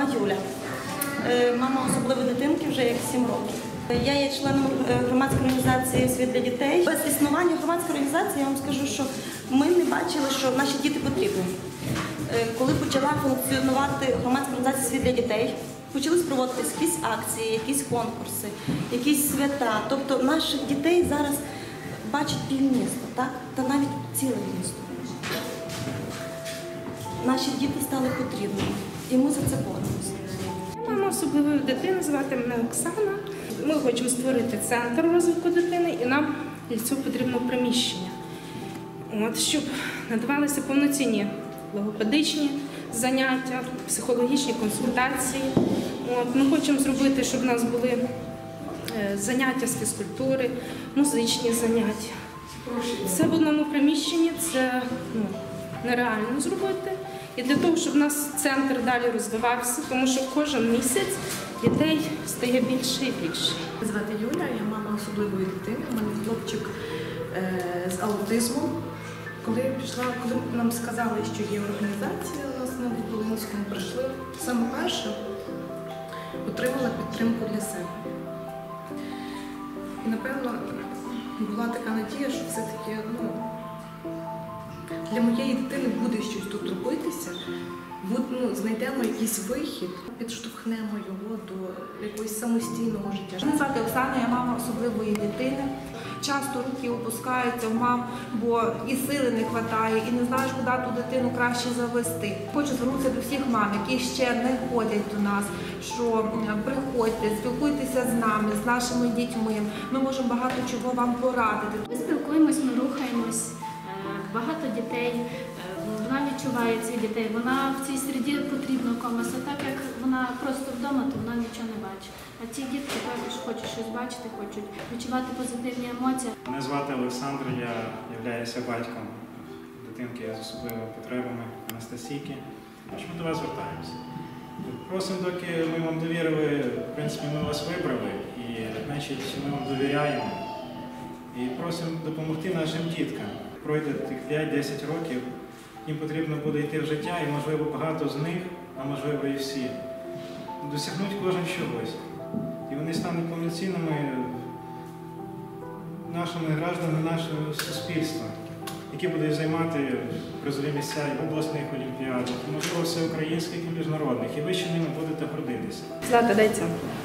сама Юля, мама особливої дитинки вже як 7 років. Я є членом громадської організації «Світ для дітей». Без існування громадської організації я вам скажу, що ми не бачили, що наші діти потрібні. Коли почала функціонувати громадська організація «Світ для дітей», почали проводитися якісь акції, якісь конкурси, якісь свята. Тобто наших дітей зараз бачить півміста, так? Та навіть ціле місто. Наші діти стали потрібними, і ми за це боремося. Мама особливої дитини, звати мене Оксана. Ми хочемо створити центр розвитку дитини, і нам для цього потрібно приміщення. Щоб надавалися повноцінні логопедичні заняття, психологічні консультації. Ми хочемо зробити, щоб у нас були заняття з фізкультури, музичні заняття. Все в одному приміщенні – це нереально зробити. І для того, щоб у нас центр далі розвивався, тому що кожен місяць дітей стає більше і більше. Мене звати Юля, я мама особливої дитини. У мене хлопчик з аутизмом. Коли нам сказали, що є організація, у нас на Волинському прийшли, саме перше отримала підтримку для себе. І, напевно, була така надія, що все-таки для моєї дитини буде щось тут робитися, знайдемо якийсь вихід, підштовхнемо його до якогось самостійного життя. Мене звати Оксана, я мама особливої дитини. Часто руки опускаються в мам, бо і сили не вистачає, і не знаєш, куди ту дитину краще завести. Хочу звернутися до всіх мам, які ще не ходять до нас, що приходьте, спілкуйтеся з нами, з нашими дітьми. Ми можемо багато чого вам порадити. Ми спілкуємось, ми рухаємось. Багато дітей, вона відчуває цих дітей, вона в цій середі потрібна комусь, а так як вона просто вдома, то вона нічого не бачить. А ці дітки також хочуть щось бачити, хочуть відчувати позитивні емоції. Мене звати Олександр, я являюся батьком дитинки з особливими потребами Анастасійки. Ми до вас звертаємося. Просимо, доки ми вам довірили, в принципі, ми вас вибрали, і значить, ми вам довіряємо. І просимо допомогти нашим діткам. Пройде тих 5-10 років, їм потрібно буде йти в життя, і, можливо, багато з них, а можливо і всі, досягнуть кожен чогось. І вони стануть повноцінними нашими гражданами нашого суспільства, які будуть займати призові місця і в обласних олімпіадах, і, можливо, всеукраїнських і міжнародних. І ви ще ними будете гордитися. Злата, дай це.